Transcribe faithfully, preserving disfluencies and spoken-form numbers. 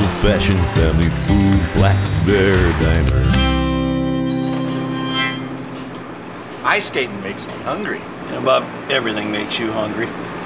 old-fashioned family food, Black Bear Diner. Ice skating makes me hungry. Yeah, Bob, everything makes you hungry.